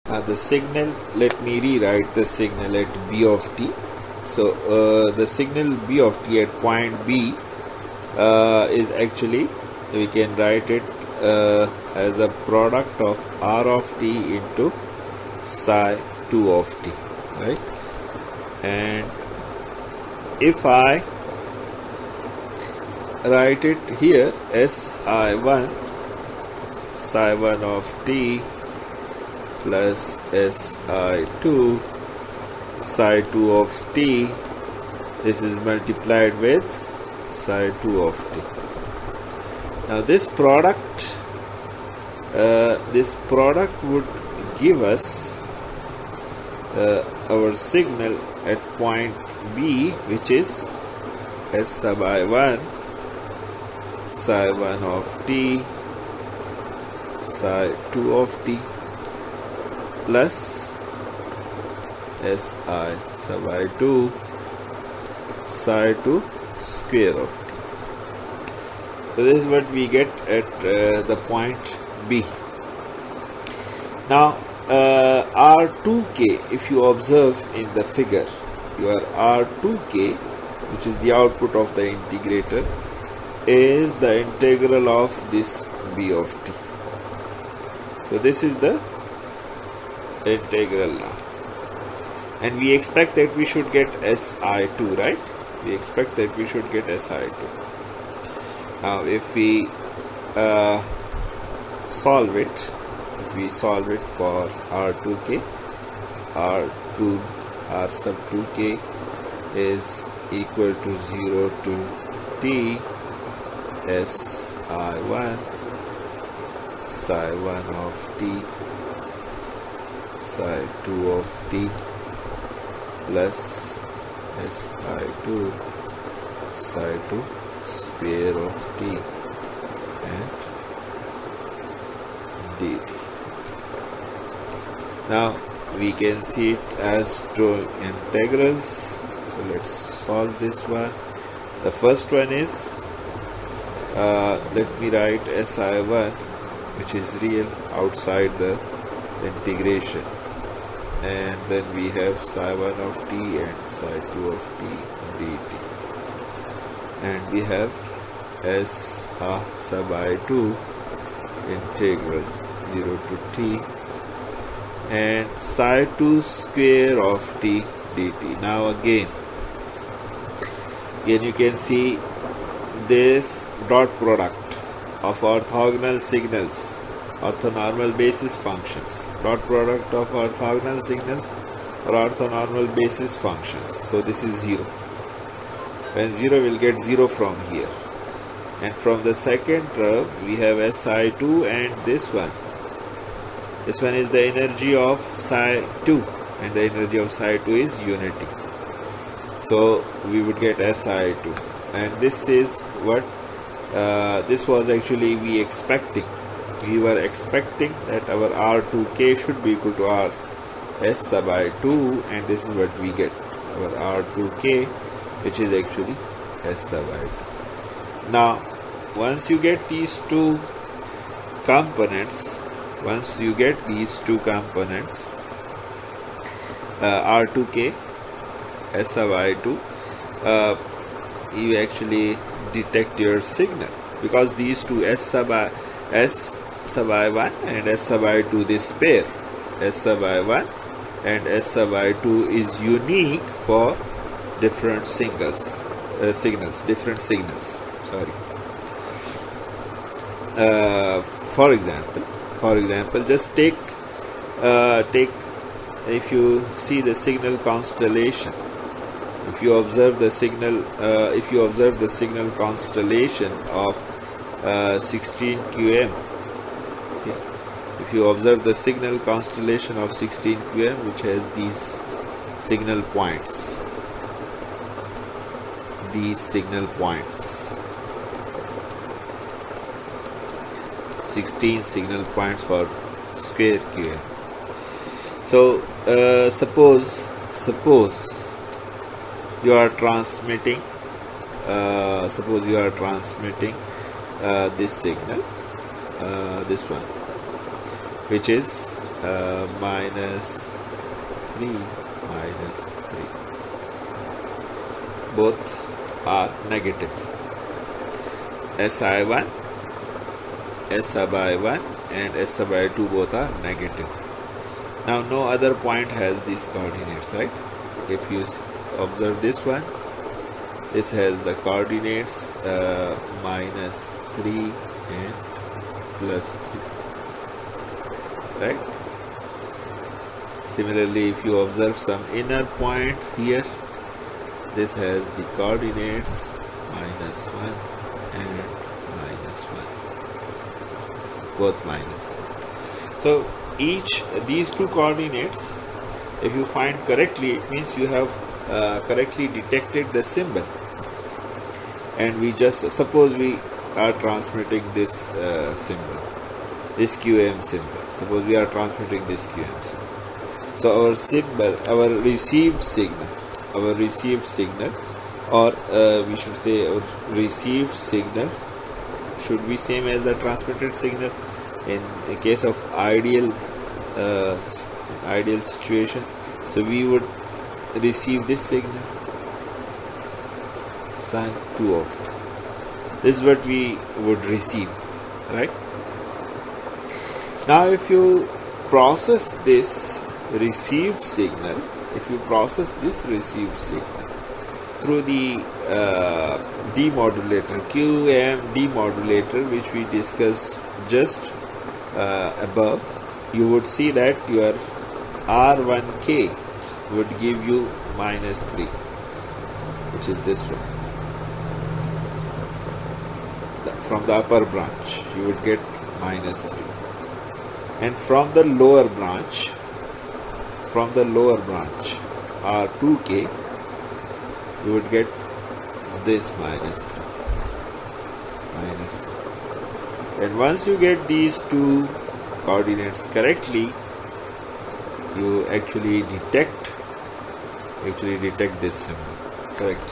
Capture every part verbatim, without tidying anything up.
Now the signal, let me rewrite the signal at B of t. So uh, the signal B of t at point B uh, is actually, we can write it uh, as a product of R of t into psi two of t, right? And if I write it here S I one psi one of t plus S I two psi two of t, this is multiplied with psi two of t. Now this product, uh, this product would give us uh, our signal at point B, which is S sub I one psi one of t psi two of t plus S I sub I two psi two square of t. So this is what we get at uh, the point B. Now uh, R two K, if you observe in the figure, your R two K, which is the output of the integrator, is the integral of this B of t. So this is the integral now, and we expect that we should get S I two, right? We expect that we should get S I two. Now if we uh, solve it, if we solve it for R two K, R two, R sub two K is equal to zero to t S I one psi one of t psi two of t plus S I two psi two square of t and dt. Now we can see it as two integrals. So let's solve this one. The first one is, uh, let me write S I one, which is real, outside the integration, and then we have psi one of t and psi two of t dt, and we have S uh, sub I two integral zero to t and psi two square of t dt. Now again, again you can see this dot product of orthogonal signals, orthonormal basis functions, dot product of orthogonal signals or orthonormal basis functions. So this is zero. When zero, will get zero from here, and from the second term we have S I two, and this one, this one is the energy of psi two, and the energy of psi two is unity. So we would get S I two, and this is what uh, this was actually we expecting. We were expecting that our R two K should be equal to R S sub I two, and this is what we get, our R two K, which is actually S sub I two. Now once you get these two components, once you get these two components, uh, R two K, S sub I two, uh, you actually detect your signal, because these two S sub I, S sub I one and S sub I two, this pair S sub I one and S sub I two is unique for different singles, uh, signals, different signals. Sorry. Uh, for example, for example, just take uh, take if you see the signal constellation. If you observe the signal, uh, if you observe the signal constellation of uh, sixteen Q M, see, if you observe the signal constellation of sixteen Q M, which has these signal points, these signal points, sixteen signal points for square Q M. So uh, suppose, suppose. you are transmitting uh, suppose you are transmitting uh, this signal, uh, this one, which is uh, minus three minus three. Both are negative. S sub I one, S sub I one and S sub I two both are negative. Now no other point has these coordinates, right? If you observe this one, this has the coordinates uh, minus three and plus three, right? Similarly, if you observe some inner point here, this has the coordinates minus one and minus one, both minus. So each these two coordinates, if you find correctly, it means you have uh, correctly detected the symbol. And we just suppose we are transmitting this uh, symbol, this Q M symbol. Suppose we are transmitting this Q M symbol. So our symbol, our received signal, our received signal, or uh, we should say our received signal should be same as the transmitted signal. In a case of ideal uh, ideal situation, so we would receive this signal sine two of t. This is what we would receive, right? Now if you process this received signal, if you process this received signal through the uh, demodulator, Q M demodulator, which we discussed just uh, above, you would see that your R one K would give you minus three, which is this one. From the upper branch, you would get minus three. And from the lower branch, from the lower branch, R two K, you would get this minus three. Minus three. And once you get these two coordinates correctly, you actually detect, actually detect this symbol, correct?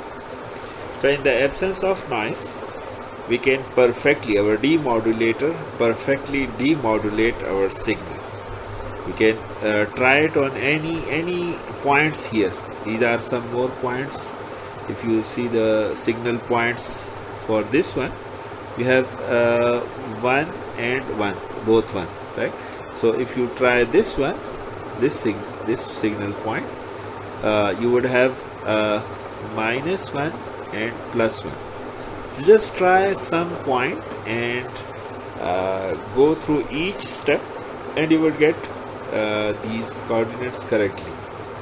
So in the absence of noise, we can perfectly, our demodulator perfectly demodulate our signal. We can uh, try it on any any points here. These are some more points. If you see the signal points for this one, we have uh, one and one, both one, right? So if you try this one, this sig this signal point, uh, you would have uh, minus one and plus one. Just try some point and uh, go through each step, and you would get uh, these coordinates correctly,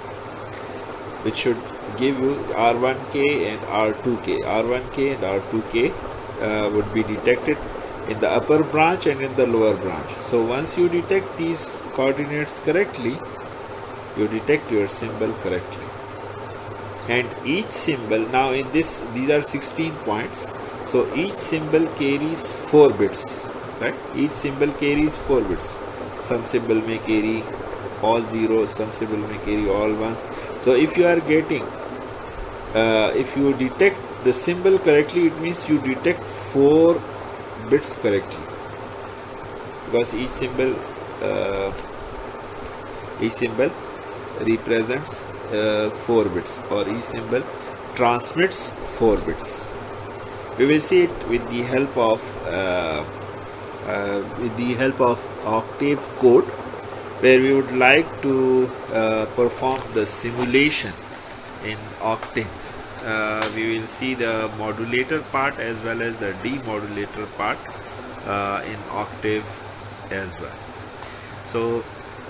which should give you R one K and R two K. R one K and R two K uh, would be detected in the upper branch and in the lower branch. So once you detect these coordinates correctly, you detect your symbol correctly. And each symbol, now in this, these are sixteen points, so each symbol carries four bits, right? Each symbol carries four bits. Some symbol may carry all zeros, some symbol may carry all ones. So if you are getting, uh, if you detect the symbol correctly, it means you detect four bits correctly, because each symbol, uh, each symbol represents uh, four bits, or each symbol transmits four bits. We will see it with the help of uh, uh, with the help of Octave code, where we would like to uh, perform the simulation in Octave. Uh, we will see the modulator part as well as the demodulator part uh, in Octave as well. So,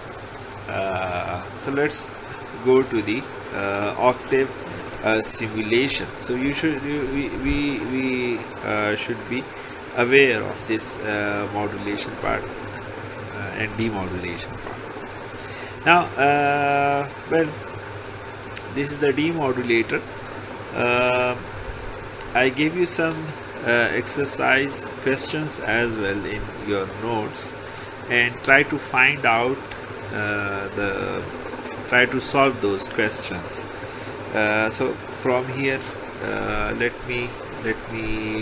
uh, so let's go to the uh, Octave uh, simulation. So you should you, we we, we uh, should be aware of this uh, modulation part uh, and demodulation part. Now, uh, well, this is the demodulator. Uh, I gave you some uh, exercise questions as well in your notes, and try to find out uh, the try to solve those questions. Uh, so from here, uh, let me let me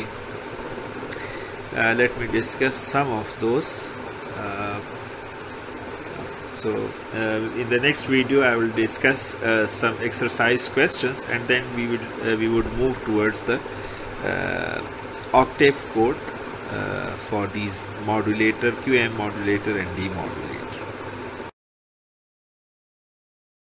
uh, let me discuss some of those. Uh, So uh, in the next video I will discuss uh, some exercise questions, and then we would uh, we would move towards the uh, octave code uh, for these modulator, Q M modulator and demodulator.